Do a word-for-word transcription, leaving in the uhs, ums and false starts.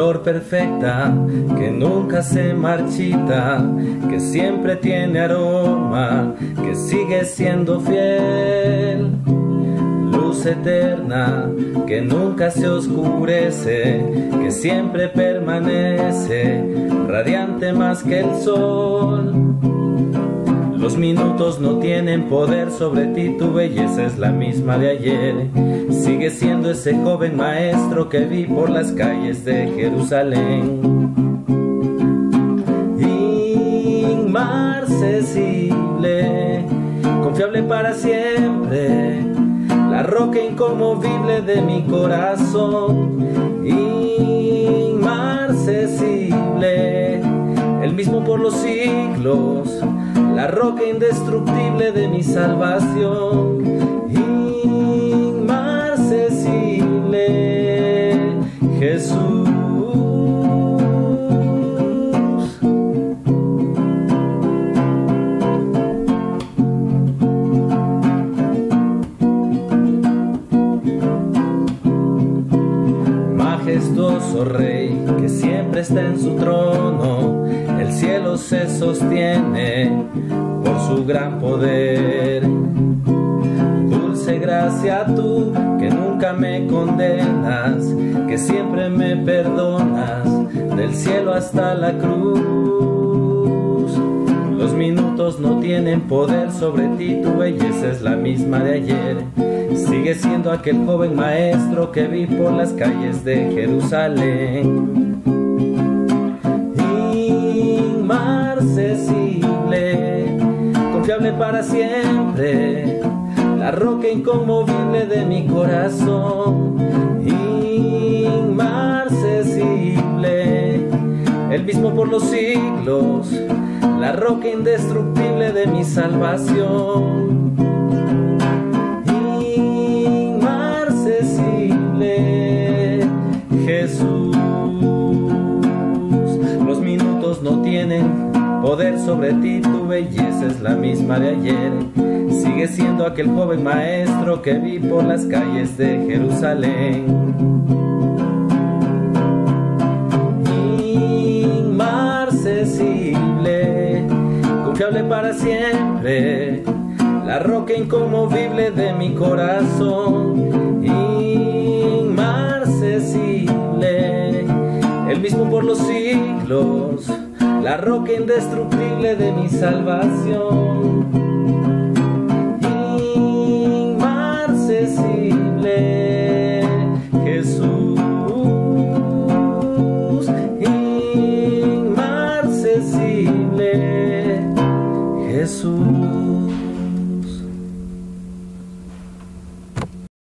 flor perfecta que nunca se marchita, que siempre tiene aroma, que sigue siendo fiel. Luz eterna que nunca se oscurece, que siempre permanece, radiante más que el sol. Los minutos no tienen poder sobre ti, tu belleza es la misma de ayer. Sigue siendo ese joven maestro que vi por las calles de Jerusalén. Inmarcesible, confiable para siempre, la roca inconmovible de mi corazón. Inmarcesible, el mismo por los siglos, la roca indestructible de mi salvación. Inmarcesible, Jesús. Majestuoso Rey que siempre está en su trono, el cielo se sostiene por su gran poder. Dulce gracia tú que nunca me condenas, que siempre me perdonas, del cielo hasta la cruz. Los minutos no tienen poder sobre ti, tu belleza es la misma de ayer. Sigue siendo aquel joven maestro que vi por las calles de Jerusalén. Inmarcesible, confiable para siempre, la roca inconmovible de mi corazón. Inmarcesible, el mismo por los siglos, la roca indestructible de mi salvación. Inmarcesible, Jesús. Los minutos no tienen poder sobre ti, tu belleza es la misma de ayer. Sigue siendo aquel joven maestro que vi por las calles de Jerusalén. Inmarcesible, confiable para siempre, la roca inconmovible de mi corazón. Inmarcesible, el mismo por los siglos, la roca indestructible de mi salvación. Inmarcesible, Jesús. Inmarcesible, Jesús.